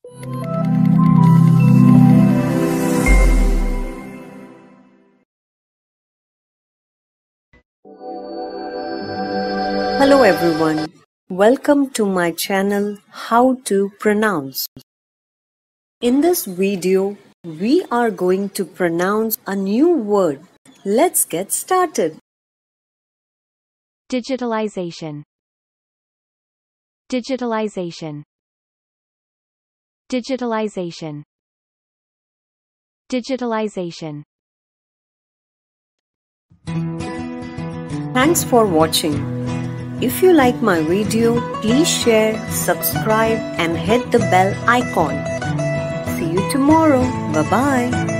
Hello everyone, welcome to my channel How to Pronounce. In this video, we are going to pronounce a new word. Let's get started. Digitalisation. Digitalisation. Digitalisation. Digitalisation. Thanks for watching. If you like my video, please share, subscribe and hit the bell icon. See you tomorrow. Bye-bye.